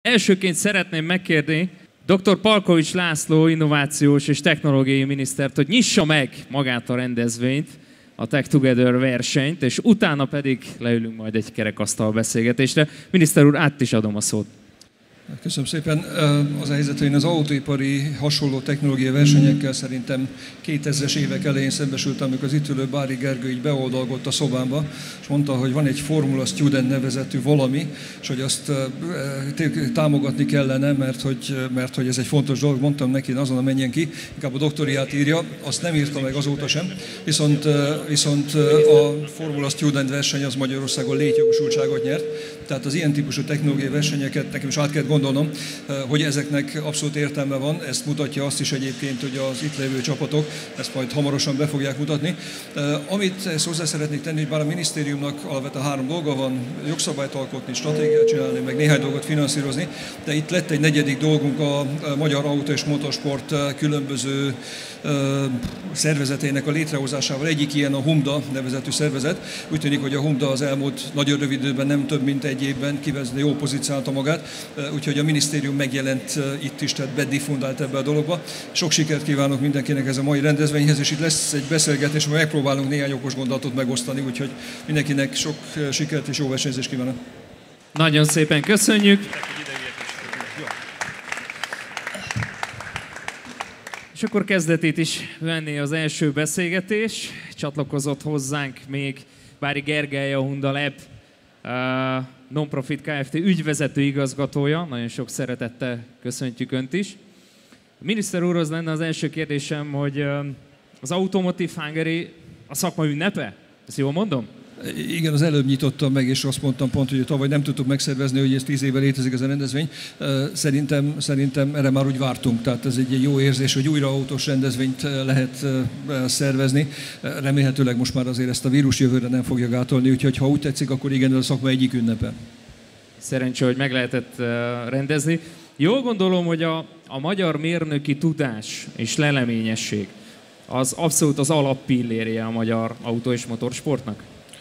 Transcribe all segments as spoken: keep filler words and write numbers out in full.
Elsőként szeretném megkérni doktor Palkovics László innovációs és technológiai minisztert, hogy nyissa meg magát a rendezvényt, a Tech Together versenyt, és utána pedig leülünk majd egy kerekasztal beszélgetésre. Miniszter úr, át is adom a szót. Köszönöm szépen. Az a helyzet, hogy én az autóipari hasonló technológiai versenyekkel szerintem kétezres évek elején szembesültem, amikor az itt ülő Bári Gergő így beoldalgott a szobámba, és mondta, hogy van egy Formula Student nevezetű valami, és hogy azt támogatni kellene, mert hogy, mert hogy ez egy fontos dolog. Mondtam neki, azonnal menjen ki, inkább a doktoriát írja, azt nem írta meg azóta sem, viszont, viszont a Formula Student verseny az Magyarországon létjogosultságot nyert, tehát az ilyen típusú technológiai versenyeket nekem is át kell gondolnom, hogy ezeknek abszolút értelme van. Ezt mutatja azt is egyébként, hogy az itt lévő csapatok ezt majd hamarosan be fogják mutatni. Amit ezt hozzá szeretnék tenni, hogy bár a minisztériumnak alapvetően három dolga van, jogszabályt alkotni, stratégiát csinálni, meg néhány dolgot finanszírozni, de itt lett egy negyedik dolgunk a Magyar Autó és Motorsport különböző szervezetének a létrehozásával. Egyik ilyen a HUMDA nevezetű szervezet. Úgy tűnik, hogy a HUMDA az elmúlt nagyon rövid időben, nem több mint egy évben kivezve jó pozícionálta magát, úgyhogy a minisztérium megjelent itt is, tehát bedifundált ebbe a dologba. Sok sikert kívánok mindenkinek ez a mai rendezvényhez, és itt lesz egy beszélgetés, ahol megpróbálunk néhány okos gondolatot megosztani, úgyhogy mindenkinek sok sikert és jó versenyzést kívánok. Nagyon szépen köszönjük! És akkor kezdetét is venné az első beszélgetés. Csatlakozott hozzánk még Bári Gergely, a Honda Lab uh, Non-Profit Kft. Ügyvezető igazgatója. Nagyon sok szeretettel köszöntjük Önt is. A miniszter úrhoz lenne az első kérdésem, hogy uh, az Automotive Hungary a szakma ünnepe? Ezt jól mondom? Igen, az előbb nyitottam meg, és azt mondtam pont, hogy tavaly nem tudtuk megszervezni, hogy ez tíz éve létezik ez a rendezvény. Szerintem, szerintem erre már úgy vártunk, tehát ez egy jó érzés, hogy újra autós rendezvényt lehet szervezni. Remélhetőleg most már azért ezt a vírus jövőre nem fogja gátolni, úgyhogy ha úgy tetszik, akkor igen, ez a szakma egyik ünnepe. Szerencsé, hogy meg lehetett rendezni. Jól gondolom, hogy a, a magyar mérnöki tudás és leleményesség az abszolút az alappillérje a magyar autó- és motorsportnak?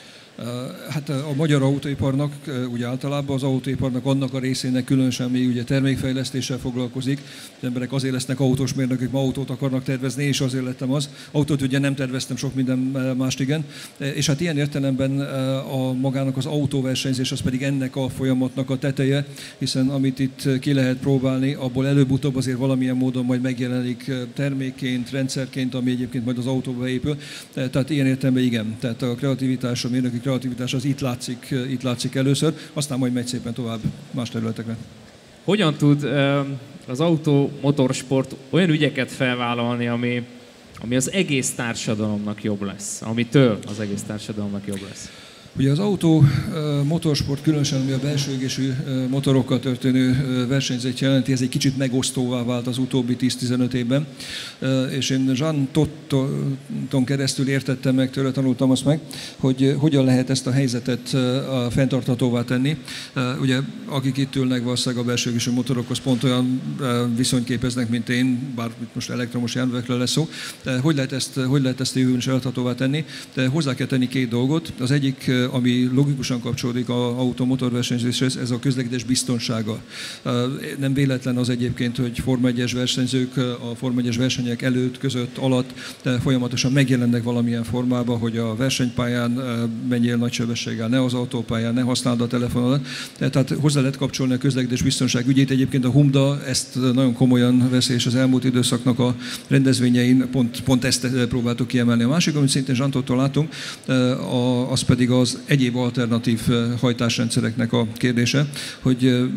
Hát a magyar autóiparnak, ugye általában az autóiparnak annak a részének különösen még ugye termékfejlesztéssel foglalkozik. Az emberek azért lesznek autós mérnökök, ma autót akarnak tervezni, és azért lettem az. Autót ugye nem terveztem, sok minden mást igen. És hát ilyen értelemben a magának az autóversenyzés az pedig ennek a folyamatnak a teteje, hiszen amit itt ki lehet próbálni, abból előbb-utóbb azért valamilyen módon majd megjelenik termékként, rendszerként, ami egyébként majd az autóba épül. Tehát ilyen értelemben igen. Tehát a kreativitás, a mérnöki kreativitás az itt látszik, itt látszik először, aztán majd megy szépen tovább más területekre. Hogyan tud az autó motorsport olyan ügyeket felvállalni, ami, ami az egész társadalomnak jobb lesz, amitől az egész társadalomnak jobb lesz? Ugye az autó motorsport, különösen ami a belső égésű motorokkal történő versenyzést jelenti, ez egy kicsit megosztóvá vált az utóbbi tíz-tizenöt évben. És én Jean Totton keresztül értettem meg, tőle tanultam azt meg, hogy hogyan lehet ezt a helyzetet fenntarthatóvá tenni. Ugye akik itt ülnek, valószínűleg a belső égésű motorokhoz pont olyan viszonyt képeznek, mint én, bár most elektromos járművekről lesz szó. Hogy lehet ezt, hogy lehet ezt a jövőn is eltarthatóvá tenni? De hozzá kell tenni két dolgot. Az egyik, ami logikusan kapcsolódik az autó-motorversenyzéshez, ez a közlekedés biztonsága. Nem véletlen az egyébként, hogy Forma egyes versenyzők a Forma egyes versenyek előtt, között, alatt folyamatosan megjelennek valamilyen formában, hogy a versenypályán menjél nagy sebességgel, ne az autópályán, ne használd a telefonodat. Tehát hozzá lehet kapcsolni a közlekedés biztonság ügyét. Egyébként a HUMDA ezt nagyon komolyan veszi, és az elmúlt időszaknak a rendezvényein pont, pont ezt próbáltuk kiemelni. A másik, amit szintén Zsantottól látunk, az pedig az egyéb alternatív hajtásrendszereknek a kérdése, hogy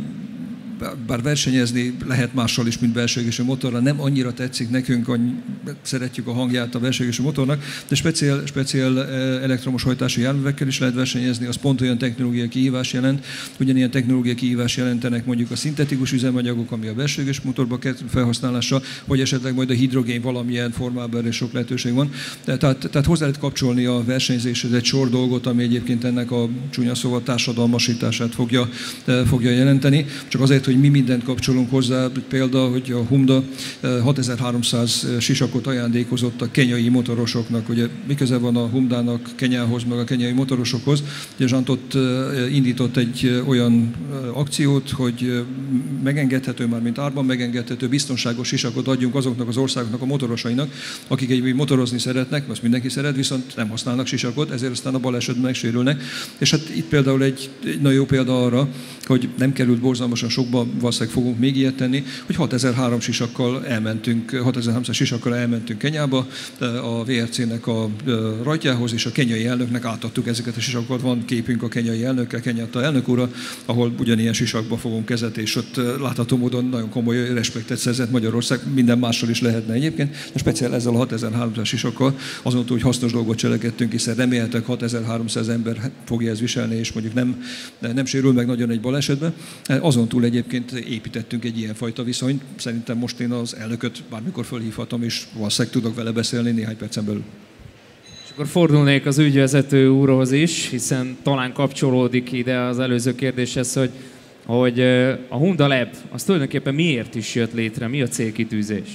bár versenyezni lehet mással is, mint belső égésű motorral, nem annyira tetszik nekünk, szeretjük a hangját a belső égésű motornak, de speciál, speciál elektromos hajtású járművekkel is lehet versenyezni, az pont olyan technológiai kihívás jelent, ugyanilyen technológiai kihívás jelentenek mondjuk a szintetikus üzemanyagok, ami a belső égésű motorba kerül felhasználása, vagy esetleg majd a hidrogén valamilyen formában, erre sok lehetőség van. Tehát, tehát hozzá lehet kapcsolni a versenyzéshez egy sor dolgot, ami egyébként ennek a csúnya szóval társadalmasítását fogja, fogja jelenteni, csak azért, hogy mi mindent kapcsolunk hozzá. Példa, hogy a Honda hatezer-háromszáz sisakot ajándékozott a kenyai motorosoknak. Ugye miközben van a Hondának Kenyához, meg a kenyai motorosokhoz. Ugye Zsantott indított egy olyan akciót, hogy megengedhető, már mint árban megengedhető, biztonságos sisakot adjunk azoknak az országoknak a motorosainak, akik egy motorozni szeretnek, azt mindenki szeret, viszont nem használnak sisakot, ezért aztán a balesetben megsérülnek. És hát itt például egy, egy nagyon jó példa arra, hogy nem került borzalmasan sokba, valószínűleg fogunk még ilyet tenni, hogy hatezer-három sisakkal elmentünk, hatezer-háromszáz sisakkal elmentünk Kenyába, a vé er cé-nek a rajtjához, és a kenyai elnöknek átadtuk ezeket a sisakokat. Van képünk a kenyai elnökkel, Kenyatta elnök úrra, ahol ugyanilyen sisakba fogunk kezet, és ott látható módon nagyon komoly respektet szerzett Magyarország, minden mással is lehetne egyébként. De speciál ezzel a hatezer-háromszáz sisakkal azon túl, hogy hasznos dolgot cselekedtünk, hiszen remélhetőleg hatezer-háromszáz ember fogja ezt viselni, és mondjuk nem, nem sérül meg nagyon egy balesetben. Azon túl egyébként építettünk egy ilyenfajta viszonyt. Szerintem most én az elnököt bármikor fölhívhatom, és valószínűleg tudok vele beszélni néhány percen belül. És akkor fordulnék az ügyvezető úrhoz is, hiszen talán kapcsolódik ide az előző kérdéshez, hogy, hogy a Honda Lab az tulajdonképpen miért is jött létre, mi a célkitűzés?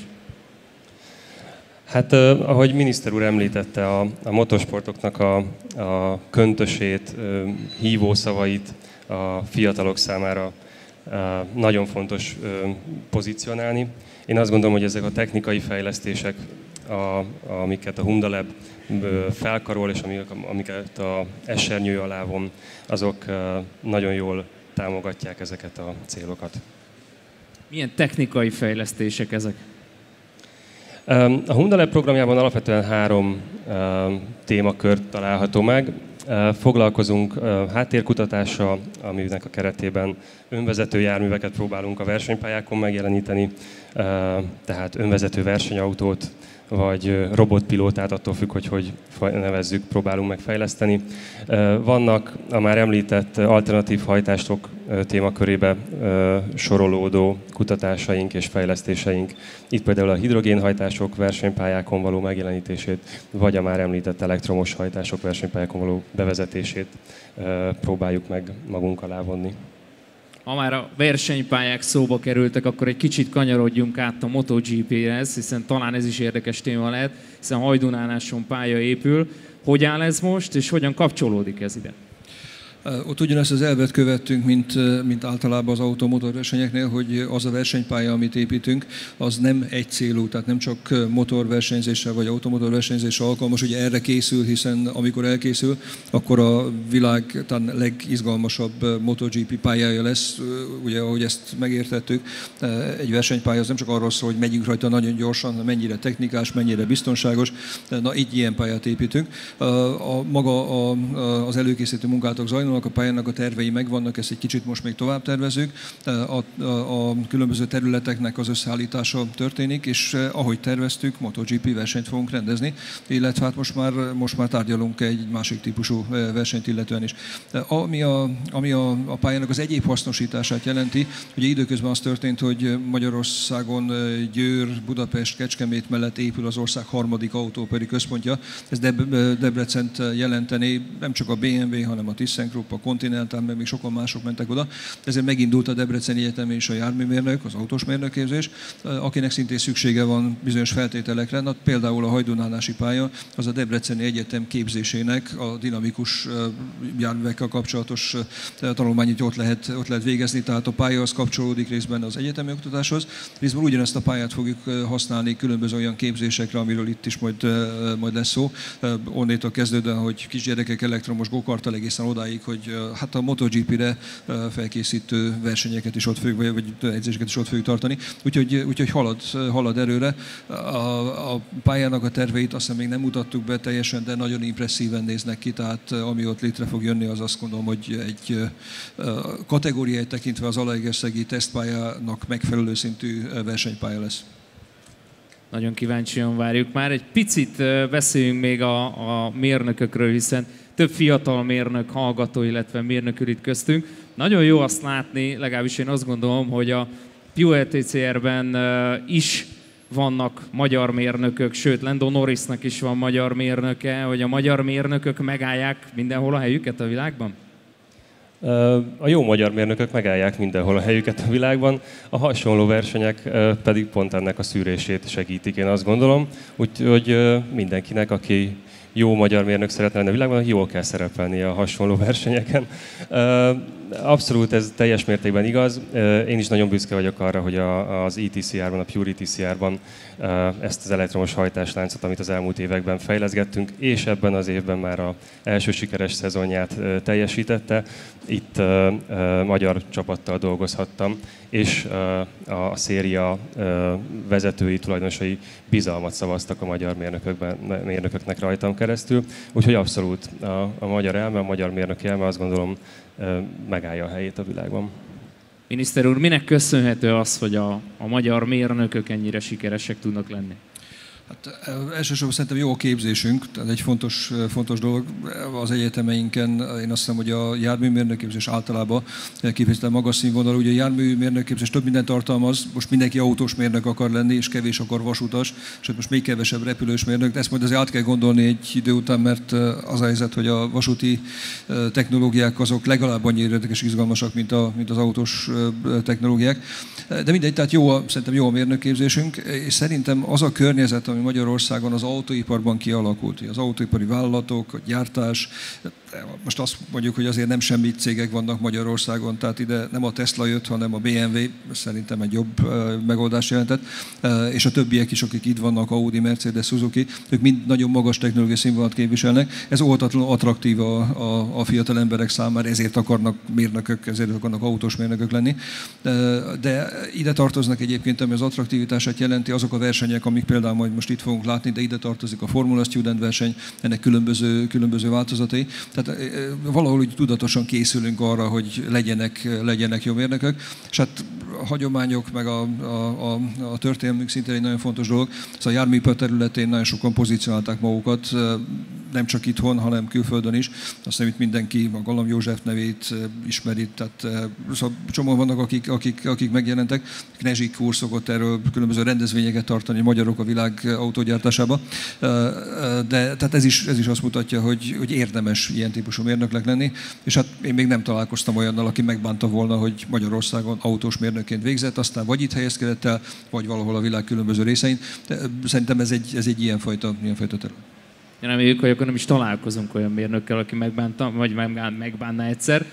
Hát, eh, ahogy miniszter úr említette, a, a motorsportoknak a, a köntösét, eh, hívószavait a fiatalok számára eh, nagyon fontos eh, pozícionálni. Én azt gondolom, hogy ezek a technikai fejlesztések, a, amiket a Honda Lab felkarol, és amiket a esernyő alá von, azok eh, nagyon jól támogatják ezeket a célokat. Milyen technikai fejlesztések ezek? A Honda Lab programjában alapvetően három témakört található meg. Foglalkozunk háttérkutatással, aminek a keretében önvezető járműveket próbálunk a versenypályákon megjeleníteni, tehát önvezető versenyautót, vagy robotpilótát, attól függ, hogy hogy nevezzük, próbálunk megfejleszteni. Vannak a már említett alternatív hajtások témakörébe sorolódó kutatásaink és fejlesztéseink. Itt például a hidrogénhajtások versenypályákon való megjelenítését, vagy a már említett elektromos hajtások versenypályákon való bevezetését próbáljuk meg magunk alá vonni. Ha már a versenypályák szóba kerültek, akkor egy kicsit kanyarodjunk át a MotoGP-hez, hiszen talán ez is érdekes téma lehet, hiszen Hajdunánáson pálya épül. Hogy áll ez most, és hogyan kapcsolódik ez ide? Ott ugyanezt az elvet követtünk, mint, mint általában az automotorversenyeknél, hogy az a versenypálya, amit építünk, az nem egy célú, tehát nem csak motorversenyzésre vagy automotorversenyzésre alkalmas, ugye erre készül, hiszen amikor elkészül, akkor a világ talán legizgalmasabb MotoGP pályája lesz, ugye ahogy ezt megértettük. Egy versenypálya az nem csak arról szól, hogy megyünk rajta nagyon gyorsan, mennyire technikás, mennyire biztonságos, na így ilyen pályát építünk. A, maga a, az előkészítő munkálatok zajlanak, a pályának a tervei megvannak, ezt egy kicsit most még tovább tervezünk. A, a, a különböző területeknek az összeállítása történik, és ahogy terveztük, MotoGP versenyt fogunk rendezni, illetve hát most már, most már tárgyalunk egy másik típusú versenyt illetően is. Ami a, ami a, a pályának az egyéb hasznosítását jelenti, ugye időközben az történt, hogy Magyarországon Győr, Budapest, Kecskemét mellett épül az ország harmadik autóperi központja. Ez Deb- Debrecent jelenteni, nem csak a bé em vé, hanem a ThyssenKrupp, a Continental, meg még sokan mások mentek oda. Ezért megindult a Debreceni Egyetemen is a járműmérnök, az autós mérnökképzés, akinek szintén szüksége van bizonyos feltételekre. Na, például a hajdunánási pálya, az a Debreceni Egyetem képzésének a dinamikus járművekkel kapcsolatos tanulmányit ott lehet, ott lehet végezni, tehát a pálya az kapcsolódik részben az egyetemi oktatáshoz. Részben ugyanezt a pályát fogjuk használni különböző olyan képzésekre, amiről itt is majd, majd lesz szó. Onnétól kezdődően, hogy kisgyerekek elektromos go-karttal egészen odáig, hogy hát a MotoGP-re felkészítő versenyeket is ott fogjuk, vagy edzéseket is ott fogjuk tartani. Úgyhogy, úgyhogy halad, halad erőre. A, a pályának a terveit azt hiszem még nem mutattuk be teljesen, de nagyon impresszíven néznek ki, tehát ami ott létre fog jönni, az azt gondolom, hogy egy kategóriát tekintve az Zalaegerszegi tesztpályának megfelelő szintű versenypálya lesz. Nagyon kíváncsian várjuk már. Egy picit beszéljünk még a, a mérnökökről, hiszen több fiatal mérnök, hallgató, illetve mérnök ül itt köztünk. Nagyon jó azt látni, legalábbis én azt gondolom, hogy a Pure té cé er-ben is vannak magyar mérnökök, sőt, Lando Norrisnak is van magyar mérnöke, hogy a magyar mérnökök megállják mindenhol a helyüket a világban? A jó magyar mérnökök megállják mindenhol a helyüket a világban, a hasonló versenyek pedig pont ennek a szűrését segítik, én azt gondolom. Úgyhogy mindenkinek, aki jó magyar mérnök szeretne lenni a világban, jól kell szerepelnie a hasonló versenyeken. Abszolút ez teljes mértékben igaz. Én is nagyon büszke vagyok arra, hogy az E T C R-ban, a Pure E T C R-ban ezt az elektromos hajtásláncot, amit az elmúlt években fejleszgettünk, és ebben az évben már az első sikeres szezonját teljesítette. Itt magyar csapattal dolgozhattam, és a széria vezetői, tulajdonosai bizalmat szavaztak a magyar mérnökökben, mérnököknek rajtam keresztül. Úgyhogy abszolút a, a magyar elme, a magyar mérnöki elme azt gondolom megállja a helyét a világban. Miniszter úr, minek köszönhető az, hogy a, a magyar mérnökök ennyire sikeresek tudnak lenni? Hát, elsősorban szerintem jó a képzésünk, tehát egy fontos, fontos dolog az egyetemeinken. Én azt hiszem, hogy a járműmérnökképzés általában kifejezetten magas színvonalú. Ugye a járműmérnökképzés több mindent tartalmaz, most mindenki autós mérnök akar lenni, és kevés akar vasutas, sőt most még kevesebb repülős mérnök, de ezt majd azért át kell gondolni egy idő után, mert az a helyzet, hogy a vasúti technológiák azok legalább annyira érdekes és izgalmasak, mint, a, mint az autós technológiák. De mindegy, tehát jó a, szerintem jó a mérnökképzésünk, és szerintem az a környezet, ami Magyarországon az autóiparban kialakult, az autóipari vállalatok, a gyártás. Most azt mondjuk, hogy azért nem semmi cégek vannak Magyarországon, tehát ide nem a Tesla jött, hanem a B M W, szerintem egy jobb megoldást jelentett, és a többiek is, akik itt vannak, Audi, Mercedes, Suzuki, ők mind nagyon magas technológiai színvonalat képviselnek. Ez óhatatlanul attraktív a, a, a fiatal emberek számára, ezért akarnak mérnökök, ezért akarnak autós mérnökök lenni. De ide tartoznak egyébként, ami az attraktivitását jelenti, azok a versenyek, amik például majd most itt fogunk látni, de ide tartozik a Formula Student verseny, ennek különböző, különböző változatai. Tehát valahol úgy tudatosan készülünk arra, hogy legyenek, legyenek jó mérnökök, és hát a hagyományok, meg a, a, a, a történelmünk szintén egy nagyon fontos dolog. Szóval a járműipar területén nagyon sokan pozícionálták magukat, nem csak itthon, hanem külföldön is. Azt hiszem, itt mindenki a Galam József nevét ismeri, tehát szóval csomóan vannak, akik, akik, akik megjelentek. Knezsik úr szokott erről különböző rendezvényeket tartani, magyarok a világ autógyártásába. De tehát ez is, ez is azt mutatja, hogy, hogy érdemes ilyen típusú mérnöknek lenni, és hát én még nem találkoztam olyannal, aki megbánta volna, hogy Magyarországon autós mérnökként végzett, aztán vagy itt helyezkedett el, vagy valahol a világ különböző részein. De szerintem ez egy, ez egy ilyenfajta, ilyenfajta terület. Reméljük, hogy akkor nem is találkozunk olyan mérnökkel, aki megbánta, vagy megbánná egyszer.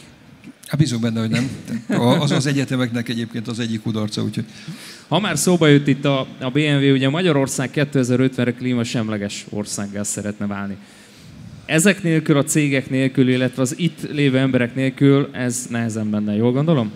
Hát bízunk benne, hogy nem. Az az egyetemeknek egyébként az egyik kudarca, úgyhogy... Ha már szóba jött itt a, a bé em vé, ugye Magyarország kétezer-ötvenre klímasemleges országgá szeretne válni. Ezek nélkül, a cégek nélkül, illetve az itt lévő emberek nélkül ez nehezen benne, jól gondolom?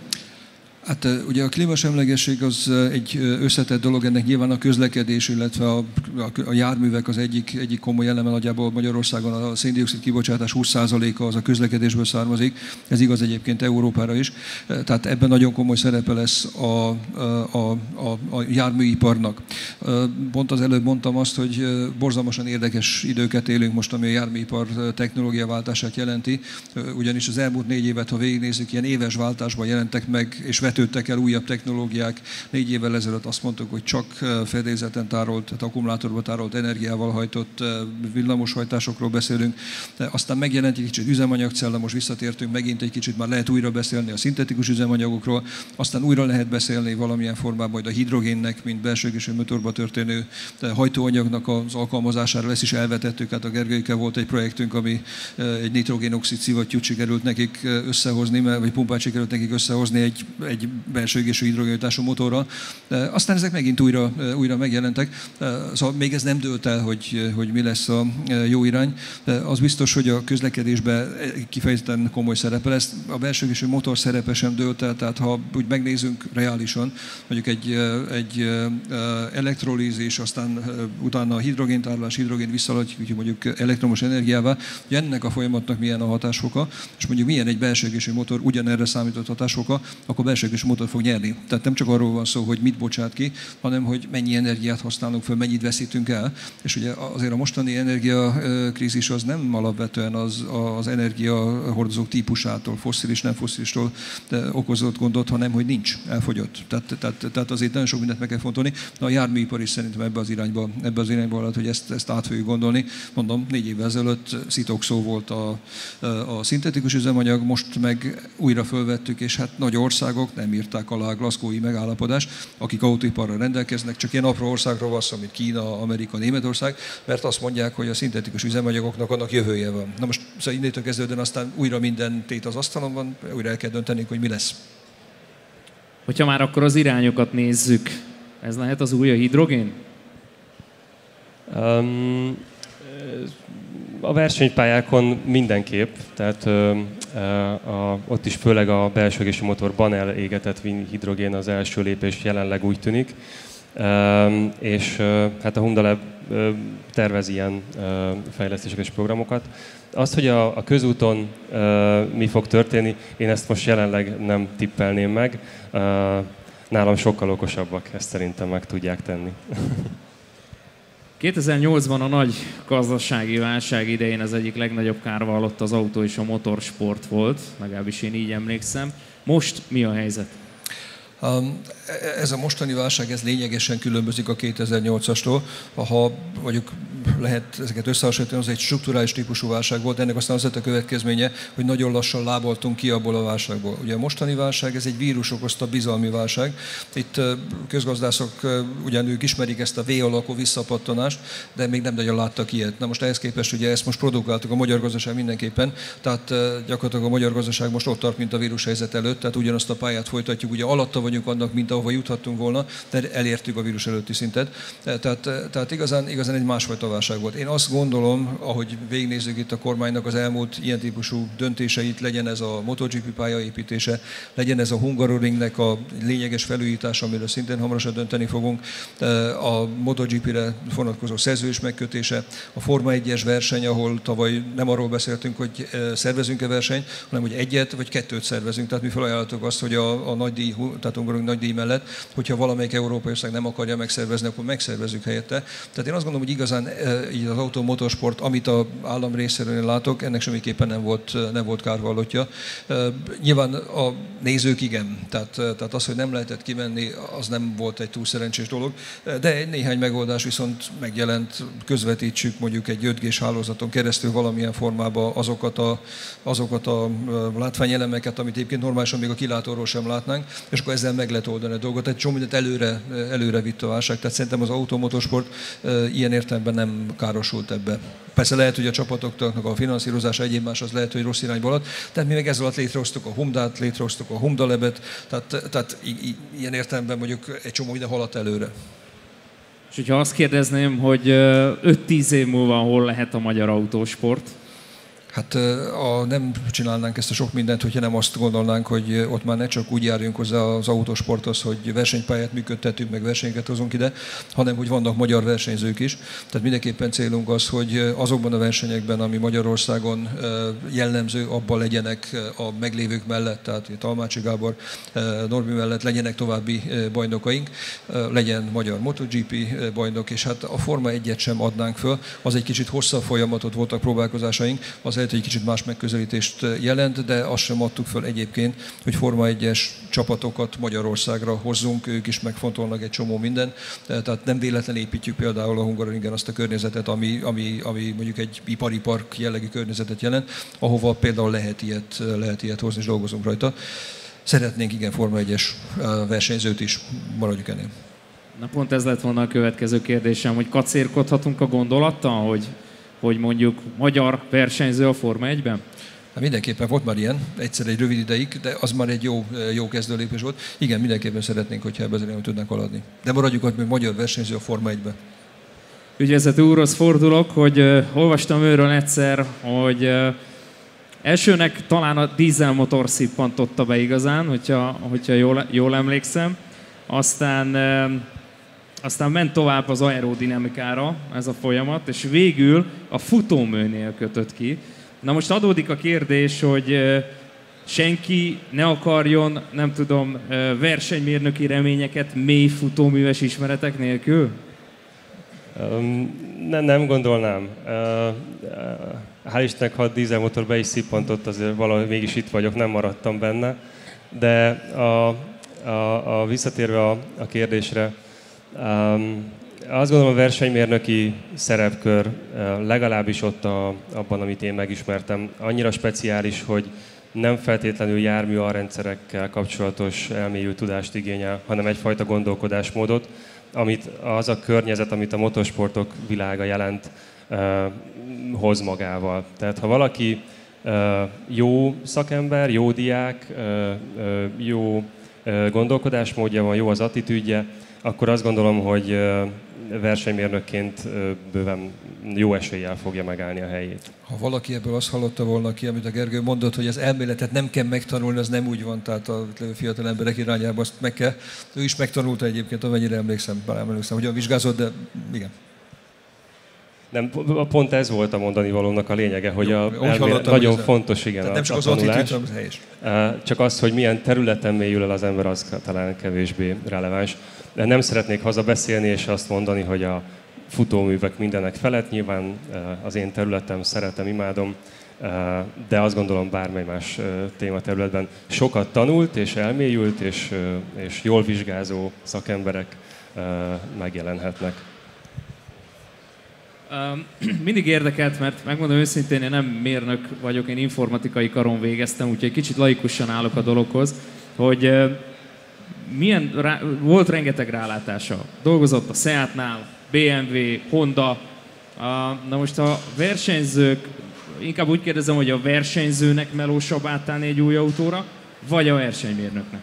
Hát ugye a klímasemlegesség az egy összetett dolog, ennek nyilván a közlekedés, illetve a, a járművek az egyik, egyik komoly eleme. Nagyjából Magyarországon a szén-dioxid kibocsátás húsz százaléka az a közlekedésből származik, ez igaz egyébként Európára is. Tehát ebben nagyon komoly szerepe lesz a, a, a, a járműiparnak. Pont az előbb mondtam azt, hogy borzalmasan érdekes időket élünk most, ami a járműipar technológiaváltását jelenti, ugyanis az elmúlt négy évet, ha végignézzük, ilyen éves váltásban jelentek meg, és vetődtek el újabb technológiák. Négy évvel ezelőtt azt mondtuk, hogy csak fedélzeten tárolt, tehát akkumulátorba tárolt energiával hajtott villamoshajtásokról beszélünk. De aztán megjelent egy kicsit üzemanyagcella, most visszatértünk, megint egy kicsit már lehet újra beszélni a szintetikus üzemanyagokról, aztán újra lehet beszélni valamilyen formában majd a hidrogénnek, mint belső égésű motorba történő hajtóanyagnak az alkalmazására, ezt is elvetettük. Hát a Gergelyükkel volt egy projektünk, ami egy nitrogénoxid szivattyút sikerült nekik összehozni, vagy pumpát sikerült nekik összehozni egy, egy belső égésű hidrogénhajtású motorral. Aztán ezek megint újra, újra megjelentek. Szóval még ez nem dőlt el, hogy, hogy mi lesz a jó irány. Az biztos, hogy a közlekedésben kifejezetten komoly szerepe lesz. A belső égésű motor szerepe sem dőlt el, tehát ha úgy megnézünk reálisan, mondjuk egy, egy elektrolízis, aztán utána a hidrogéntárolás, hidrogén visszaadjuk mondjuk elektromos energiává, hogy ennek a folyamatnak milyen a hatásfoka, és mondjuk milyen egy belső égésű motor ugyanerre számított hatásfoka, akkor belső versenyképes motor fog nyerni. Tehát nem csak arról van szó, hogy mit bocsát ki, hanem hogy mennyi energiát használunk föl, mennyit veszítünk el. És ugye azért a mostani energiakrízis az nem alapvetően az, az energiahordozók típusától, fosszilis, nem fosszilistól okozott gondot, hanem hogy nincs, elfogyott. Tehát, tehát, tehát azért nagyon sok mindent meg kell fontolni. Na, a járműipar is szerintem ebbe az irányba, ebbe az irányba alatt, hogy ezt, ezt át fogjuk gondolni. Mondom, négy évvel ezelőtt szitokszó volt a, a szintetikus üzemanyag, most meg újra fölvettük, és hát nagy országok nem írták alá a glasgowi megállapodást, akik autóiparral rendelkeznek, csak ilyen apró országról van szó, mint Kína, Amerika, Németország, mert azt mondják, hogy a szintetikus üzemanyagoknak annak jövője van. Na most szóval innentől kezdődően aztán újra minden tét az asztalon van, újra el kell dönteni, hogy mi lesz. Hogyha már akkor az irányokat nézzük, ez lehet az új a hidrogén? Um, a versenypályákon mindenképp, tehát uh, a, ott is főleg a belső égésű motorban elégetett hidrogén az első lépés jelenleg úgy tűnik. Um, és uh, hát a Honda Lab uh, tervez ilyen uh, fejlesztéseket és programokat. Az, hogy a, a közúton uh, mi fog történni, én ezt most jelenleg nem tippelném meg. Uh, nálam sokkal okosabbak, ezt szerintem meg tudják tenni. kétezer-nyolcban a nagy gazdasági válság idején az egyik legnagyobb kárvallott az autó és a motorsport volt, legalábbis én így emlékszem. Most mi a helyzet? Ez a mostani válság ez lényegesen különbözik a kétezer-nyolcastól. Ha mondjuk lehet ezeket összehasonlítani, az egy strukturális típusú válság volt, de ennek aztán az lett a következménye, hogy nagyon lassan láboltunk ki abból a válságból. Ugye a mostani válság ez egy vírus okozta bizalmi válság. Itt közgazdászok ugyan ők ismerik ezt a V-alakú visszapattanást, de még nem nagyon láttak ilyet. Na most ehhez képest ugye ezt most produkáltuk a magyar gazdaság mindenképpen, tehát gyakorlatilag a magyar gazdaság most ott tart, mint a vírushelyzet előtt, tehát ugyanazt a pályát folytatjuk, ugye alatta vagyunk annak, mint ahova juthattunk volna, de elértük a vírus előtti szintet. Tehát, tehát igazán, igazán egy másfajta válság volt. Én azt gondolom, ahogy végignézzük itt a kormánynak az elmúlt ilyen típusú döntéseit, legyen ez a MotoGP pályaépítése, legyen ez a Hungaroringnek a lényeges felújítása, amiről szintén hamarosan dönteni fogunk, a MotoGP-re vonatkozó szerződés megkötése, a Forma egyes verseny, ahol tavaly nem arról beszéltünk, hogy szervezünk-e versenyt, hanem hogy egyet vagy kettőt szervezünk. Tehát mi felajánlottuk azt, hogy a, a nagy díj, tehát Hungaroring nagy díj mellett, hogyha valamelyik európai ország nem akarja megszervezni, akkor megszervezzük helyette. Tehát én azt gondolom, hogy igazán így az automotorsport, amit az állam részéről én látok, ennek semmiképpen nem volt, nem volt kárvallottja. Nyilván a nézők igen, tehát, tehát az, hogy nem lehetett kimenni, az nem volt egy túl szerencsés dolog, de néhány megoldás viszont megjelent, közvetítsük mondjuk egy öt G-s hálózaton keresztül valamilyen formában azokat a, azokat a látványelemeket, amit egyébként normálisan még a kilátóról sem látnánk, és akkor ezzel meg lehet oldani a dolgot. Egy csomó mindent előre, előre vitt a válság, tehát szerintem az automotorsport ilyen értelemben nem károsult ebbe. Persze lehet, hogy a csapatoknak a finanszírozása egyéb más az lehet, hogy rossz irányba alatt, tehát mi meg ezzel alatt létrehoztuk a Humdát, létrehoztuk a Honda Labet, tehát, tehát ilyen értelemben mondjuk egy csomó minden haladt előre. És hogyha azt kérdezném, hogy öt-tíz év múlva hol lehet a magyar autósport? Hát a, nem csinálnánk ezt a sok mindent, hogyha nem azt gondolnánk, hogy ott már ne csak úgy járjunk hozzá az autósporthoz, hogy versenypályát működtetünk, meg versenyeket hozunk ide, hanem hogy vannak magyar versenyzők is. Tehát mindenképpen célunk az, hogy azokban a versenyekben, ami Magyarországon jellemző, abban legyenek a meglévők mellett, tehát Talmácsi Gábor, Norbi mellett legyenek további bajnokaink, legyen magyar MotoGP bajnok, és hát a Forma egyet sem adnánk föl, az egy kicsit hosszabb folyamatot voltak próbálkozásaink, az lehet, hogy egy kicsit más megközelítést jelent, de azt sem adtuk föl egyébként, hogy Forma egyes csapatokat Magyarországra hozzunk, ők is megfontolnak egy csomó mindent, tehát nem véletlen építjük például a Hungaroringen azt a környezetet, ami, ami, ami mondjuk egy ipari park jellegű környezetet jelent, ahova például lehet ilyet, lehet ilyet hozni, és dolgozunk rajta. Szeretnénk igen Forma egyes versenyzőt is, maradjuk ennél. Na pont ez lett volna a következő kérdésem, hogy kacérkodhatunk a gondolattal, hogy hogy mondjuk magyar versenyző a Forma egyben? Hát mindenképpen volt már ilyen, egyszer egy rövid ideig, de az már egy jó, jó kezdőlépés volt. Igen, mindenképpen szeretnénk, hogyha ebben az irányban tudnánk haladni. De maradjuk ott, hogy magyar versenyző a Forma egyben. Ügyvezető úrhoz fordulok, hogy uh, olvastam őről egyszer, hogy uh, elsőnek talán a dízelmotor szippantotta be igazán, hogyha, hogyha jól, jól emlékszem. Aztán uh, Aztán ment tovább az aerodinamikára ez a folyamat, és végül a futóműnél kötött ki. Na most adódik a kérdés, hogy senki ne akarjon, nem tudom, versenymérnöki reményeket mély futóműves ismeretek nélkül? Um, ne, nem gondolnám. Uh, uh, hál' Istennek, ha a dízelmotor be is szippantott, azért valahogy mégis itt vagyok, nem maradtam benne. De a, a, a visszatérve a, a kérdésre, um, azt gondolom, a versenymérnöki szerepkör uh, legalábbis ott a, abban, amit én megismertem, annyira speciális, hogy nem feltétlenül jármű alrendszerekkel kapcsolatos elmélyült tudást igényel, hanem egyfajta gondolkodásmódot, amit az a környezet, amit a motorsportok világa jelent, uh, hoz magával. Tehát ha valaki uh, jó szakember, jó diák, uh, uh, jó uh, gondolkodásmódja van, jó az attitűdje, akkor azt gondolom, hogy uh, versenymérnökként uh, bőven jó eséllyel fogja megállni a helyét. Ha valaki ebből azt hallotta volna ki, amit a Gergő mondott, hogy az elméletet nem kell megtanulni, az nem úgy van, tehát a fiatal emberek irányába azt meg kell. Ő is megtanulta egyébként, amennyire emlékszem, bár emlékszem, hogyan vizsgázott, de igen. Nem, pont ez volt a mondani valónak a lényege, hogy Jó, a hallottam, nagyon fontos, igen, nem csak a az tanulás. attitűd, hanem az helyes. Csak az, hogy milyen területen mélyül el az ember, az talán kevésbé releváns. De nem szeretnék haza beszélni és azt mondani, hogy a futóművek mindenek felett, nyilván az én területem, szeretem, imádom, de azt gondolom bármely más tématerületben sokat tanult és elmélyült és, és jól vizsgázó szakemberek megjelenhetnek. Mindig érdekelt, mert megmondom őszintén, én nem mérnök vagyok, én informatikai karon végeztem, úgyhogy kicsit laikusan állok a dologhoz, hogy milyen, rá, volt rengeteg rálátása. Dolgozott a Seatnál, bé em vé, Honda. Na most a versenyzők, inkább úgy kérdezem, hogy a versenyzőnek melósabb átállni egy új autóra, vagy a versenymérnöknek?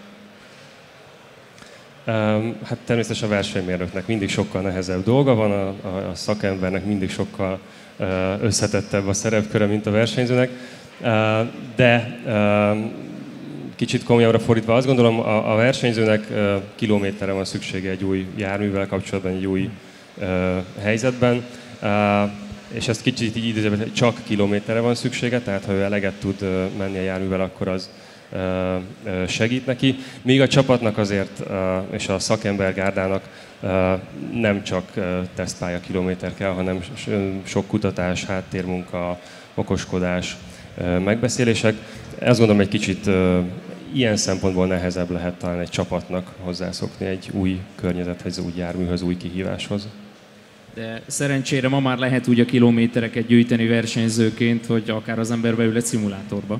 Hát természetesen a versenymérnöknek mindig sokkal nehezebb dolga van, a, a, a szakembernek mindig sokkal összetettebb a szerepköre, mint a versenyzőnek. De kicsit komolyabbra fordítva azt gondolom, a, a versenyzőnek kilométerre van szüksége egy új járművel kapcsolatban, egy új helyzetben. És ezt kicsit így idézőben, csak kilométerre van szüksége, tehát ha ő eleget tud menni a járművel, akkor az segít neki. Míg a csapatnak azért, és a szakembergárdának nem csak tesztpálya kilométer kell, hanem sok kutatás, háttérmunka, okoskodás, megbeszélések. Azt gondolom, egy kicsit ilyen szempontból nehezebb lehet talán egy csapatnak hozzászokni egy új környezethez, új járműhöz, új kihíváshoz. De szerencsére ma már lehet úgy a kilométereket gyűjteni versenyzőként, hogy akár az ember beül egy szimulátorba.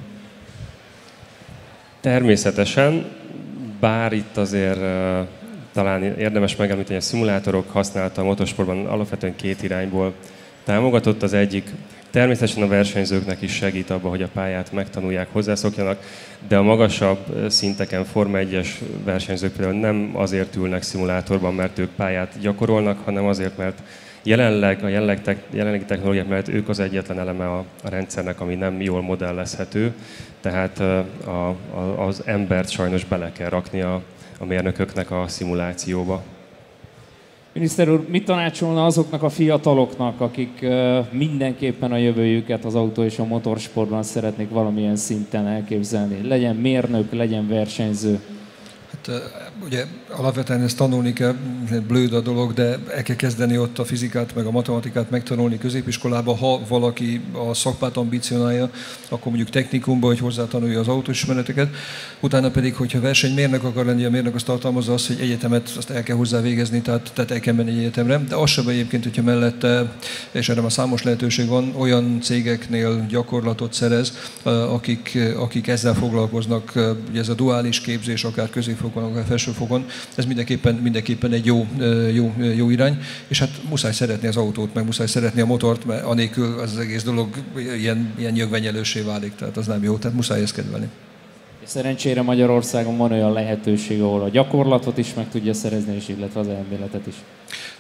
Természetesen, bár itt azért uh, talán érdemes megemlíteni, hogy a szimulátorok használata a motorsportban alapvetően két irányból támogatott. Az egyik természetesen a versenyzőknek is segít abba, hogy a pályát megtanulják, hozzászokjanak, de a magasabb szinteken Forma egyes versenyzők például nem azért ülnek szimulátorban, mert ők pályát gyakorolnak, hanem azért, mert jelenleg a jelenleg te, jelenlegi technológiák mellett ők az egyetlen eleme a, a rendszernek, ami nem jól modellezhető, tehát a, a, az embert sajnos bele kell rakni a, a mérnököknek a szimulációba. Miniszter úr, mit tanácsolna azoknak a fiataloknak, akik mindenképpen a jövőjüket az autó és a motorsportban szeretnék valamilyen szinten elképzelni? Legyen mérnök, legyen versenyző. Hát ugye alapvetően ezt tanulni kell, blőd a dolog, de el kell kezdeni ott a fizikát, meg a matematikát megtanulni középiskolában. Ha valaki a szakmát ambicionálja, akkor mondjuk technikumban, hogy hozzátanulja az autóismereteket. Utána pedig, hogyha versenymérnök akar lenni, a mérnök azt tartalmazza azt, hogy egyetemet azt el kell hozzá végezni, tehát, tehát el kell menni egy egyetemre. De az sem egyébként, hogyha mellette, és erre már számos lehetőség van, olyan cégeknél gyakorlatot szerez, akik, akik ezzel foglalkoznak. Ugye ez a duális képzés, akár középfokon, akár felsőfokon, ez mindenképpen, mindenképpen egy jó, jó, jó irány, és hát muszáj szeretni az autót, meg muszáj szeretni a motort, mert anélkül az, az egész dolog ilyen, ilyen nyögvenyelőssé válik, tehát az nem jó, tehát muszáj ezt kedvelni. Szerencsére Magyarországon van olyan lehetőség, ahol a gyakorlatot is meg tudja szerezni, és illetve az elméletet is.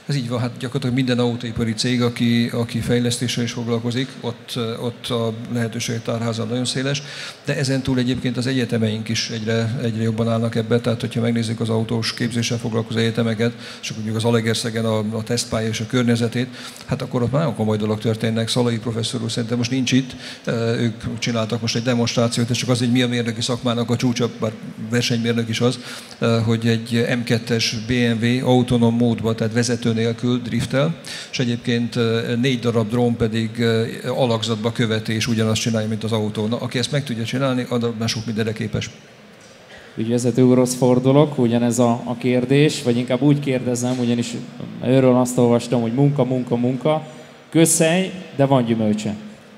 Ez így van, hát gyakorlatilag minden autóipari cég, aki, aki fejlesztéssel is foglalkozik, ott, ott a lehetőség tárháza nagyon széles, de ezen túl egyébként az egyetemeink is egyre, egyre jobban állnak ebbe, tehát hogyha megnézzük az autós képzéssel foglalkozó egyetemeket, és akkor mondjuk az Alegerszegen a, a tesztpálya és a környezetét, hát akkor ott nagyon komoly dolog történnek. Szalai professzor úr szerintem most nincs itt, ők csináltak most egy demonstrációt, és csak az, hogy mi a mérnöki szakmának a csúcsa, bár versenymérnök is az, hogy egy em kettes bé em vé autonóm módban, tehát vezető nélkül driftel, és egyébként négy darab drón pedig alakzatba követi, és ugyanazt csinálja, mint az autó. Na, aki ezt meg tudja csinálni, az már sok mindenre képes. Ügyvezető úrhoz fordulok, ugyanez a, a kérdés, vagy inkább úgy kérdezem, ugyanis őről azt olvastam, hogy munka, munka, munka, közhely, de van gyümölcse.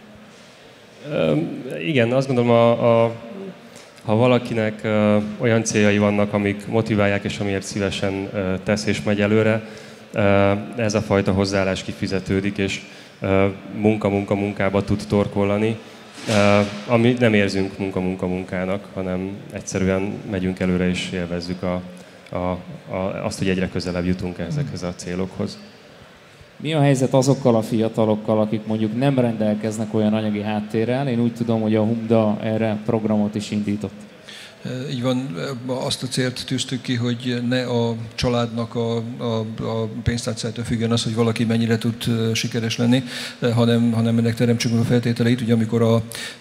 Üm, igen, azt gondolom, a, a, ha valakinek ö, olyan céljai vannak, amik motiválják, és amiért szívesen ö, tesz és megy előre, ez a fajta hozzáállás kifizetődik, és munka-munka-munkába tud torkollani, ami nem érzünk munka-munka-munkának, hanem egyszerűen megyünk előre és élvezzük a, a, a, azt, hogy egyre közelebb jutunk ezekhez a célokhoz. Mi a helyzet azokkal a fiatalokkal, akik mondjuk nem rendelkeznek olyan anyagi háttérrel? Én úgy tudom, hogy a Humda erre programot is indított. Így van, azt a célt tűztük ki, hogy ne a családnak a, a, a pénztárcájától függjön az, hogy valaki mennyire tud sikeres lenni, hanem, hanem ennek teremtsünk a feltételeit. Ugye amikor a,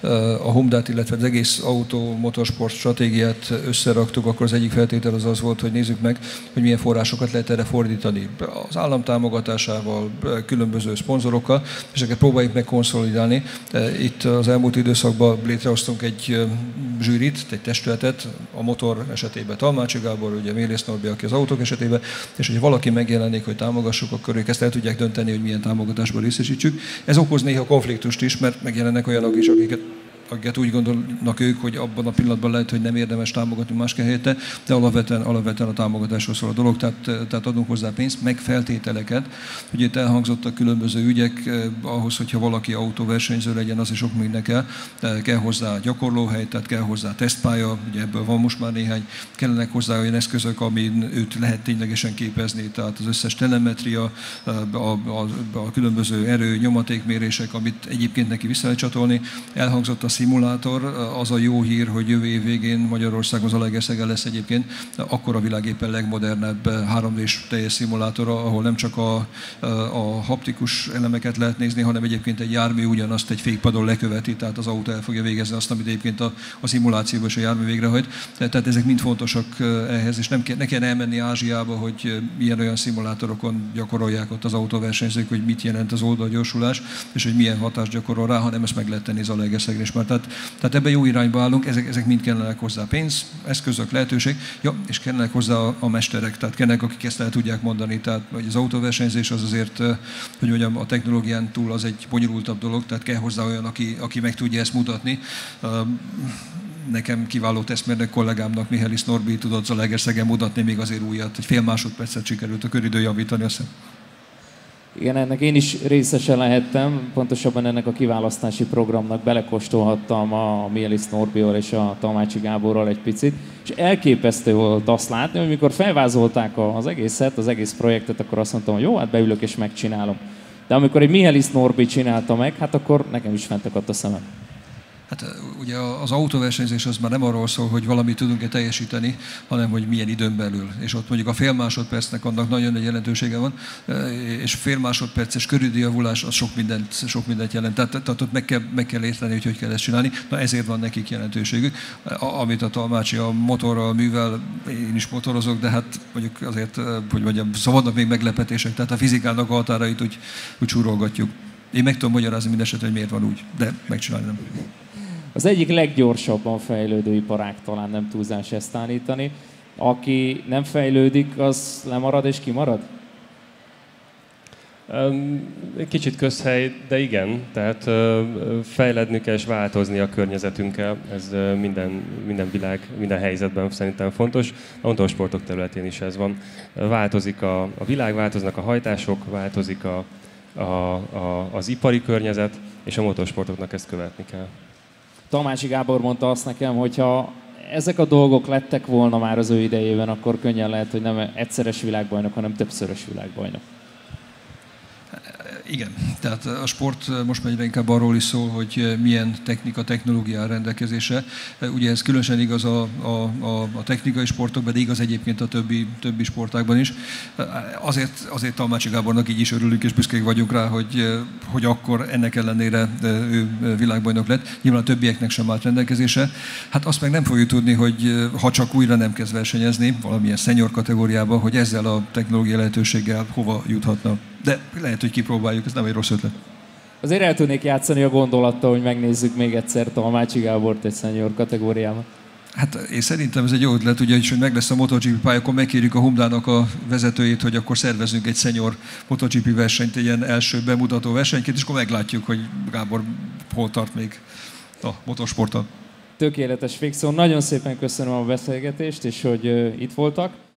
a Humdát, illetve az egész autó motorsport stratégiát összeraktuk, akkor az egyik feltétel az az volt, hogy nézzük meg, hogy milyen forrásokat lehet erre fordítani. Az állam támogatásával, különböző szponzorokkal, és ezeket próbáljuk meg konszolidálni. Itt az elmúlt időszakban létrehoztunk egy zsűrit, egy testületet, a motor esetében Talmácsi Gábor, ugye Mélész Norbi, aki az autók esetében, és hogy valaki megjelenik, hogy támogassuk, akkor ők ezt el tudják dönteni, hogy milyen támogatásban részesítsük. Ez okoz néha konfliktust is, mert megjelennek olyanok is, akiket akiket úgy gondolnak ők, hogy abban a pillanatban lehet, hogy nem érdemes támogatni más helyette, de alapvetően, alapvetően a támogatásról szól a dolog, tehát, tehát adunk hozzá pénzt, meg feltételeket. Ugye itt elhangzottak különböző ügyek, eh, ahhoz, hogyha valaki autóversenyző legyen, az is sok minden kell. Kell hozzá gyakorlóhely, tehát kell hozzá tesztpálya, ugye ebből van most már néhány, kellenek hozzá olyan eszközök, amin őt lehet ténylegesen képezni, tehát az összes telemetria, a, a, a, a különböző erő, nyomatékmérések, amit egyébként neki vissza lehet csatolni. Elhangzott a szimulátor, az a jó hír, hogy jövő év végén Magyarországon az Alegerszegen lesz egyébként akkor a világ éppen legmodernebb három dés teljes szimulátora, ahol nem csak a, a haptikus elemeket lehet nézni, hanem egyébként egy jármű ugyanazt egy fékpadon leköveti, tehát az autó el fogja végezni azt, amit egyébként a, a szimulációban is a jármű végrehajt. Tehát ezek mind fontosak ehhez, és nem kell, ne kell elmenni Ázsiába, hogy ilyen-olyan szimulátorokon gyakorolják ott az autóversenyzők, hogy mit jelent az oldalgyorsulás, és hogy milyen hatást gyakorol rá, hanem ezt meg lehet tenni az Alegerszegen is már. Tehát, tehát ebben jó irányba állunk, ezek, ezek mind kellenek hozzá pénz, eszközök, lehetőség, ja, és kellenek hozzá a, a mesterek, tehát kellenek, akik ezt el tudják mondani. Tehát vagy az autóversenyzés az azért, hogy mondjam, a technológián túl az egy bonyolultabb dolog, tehát kell hozzá olyan, aki, aki meg tudja ezt mutatni. Nekem kiváló tesztmérnök kollégámnak, Mihális Norbi tudott Zalaegerszegen mutatni még azért újat, egy fél másodpercet sikerült a köridő javítani, azt hiszem. Igen, ennek én is részesen lehettem, pontosabban ennek a kiválasztási programnak belekóstolhattam a Mihális Norbival és a Talmácsi Gáborral egy picit, és elképesztő volt azt látni, hogy mikor felvázolták az egészet, az egész projektet, akkor azt mondtam, hogy jó, hát beülök és megcsinálom. De amikor egy Mihális Norbi csinálta meg, hát akkor nekem is fentakadt a szemem. Hát ugye az autóversenyzés az már nem arról szól, hogy valamit tudunk-e teljesíteni, hanem hogy milyen időn belül. És ott mondjuk a fél másodpercnek annak nagyon nagy jelentősége van, és fél másodperces körüldjavulás az sok mindent, sok mindent jelent. Tehát, tehát ott meg kell, meg kell érteni, hogy hogy kell ezt csinálni. Na ezért van nekik jelentőségük. Amit a Talmácsi a motorral művel, én is motorozok, de hát mondjuk azért, hogy mondjam, szóval vannak még meglepetések, tehát a fizikának a határait úgy, úgy súrolgatjuk. Én meg tudom magyarázni mindesetre, hogy miért van úgy, de megcsinálni nem. Az egyik leggyorsabban fejlődő iparág, talán nem túlzás ezt állítani. Aki nem fejlődik, az lemarad és kimarad? Kicsit közhely, de igen. Tehát fejledni kell és változni a környezetünkkel. Ez minden, minden világ, minden helyzetben szerintem fontos. A motorsportok területén is ez van. Változik a, a világ, változnak a hajtások, változik a, a, a, az ipari környezet, és a motorsportoknak ezt követni kell. Talmácsi Gábor mondta azt nekem, hogy ha ezek a dolgok lettek volna már az ő idejében, akkor könnyen lehet, hogy nem egyszeres világbajnok, hanem többszörös világbajnok. Igen, tehát a sport most már egyre inkább arról is szól, hogy milyen technika, technológia áll rendelkezésre. Ugye ez különösen igaz a, a, a, a technikai sportokban, de igaz egyébként a többi, többi sportágban is. Azért, azért Talmácsi Gábornak így is örülünk és büszkék vagyunk rá, hogy, hogy akkor ennek ellenére ő világbajnok lett. Nyilván a többieknek sem állt rendelkezésre. Hát azt meg nem fogjuk tudni, hogy ha csak újra nem kezd versenyezni valamilyen senior kategóriába, hogy ezzel a technológiai lehetőséggel hova juthatna. De lehet, hogy kipróbáljuk, ez nem egy rossz ötlet. Azért el tudnék játszani a gondolattal, hogy megnézzük még egyszer Talmácsi Gábort egy senior kategóriában. Hát én szerintem ez egy jó ötlet, ugye, hogy meg lesz a MotoGP pálya, akkor megkérjük a Hondának a vezetőjét, hogy akkor szervezünk egy senior MotoGP versenyt, egy ilyen első bemutató versenyként, és akkor meglátjuk, hogy Gábor hol tart még a motorsporton. Tökéletes, Fixon. Nagyon szépen köszönöm a beszélgetést, és hogy uh, itt voltak.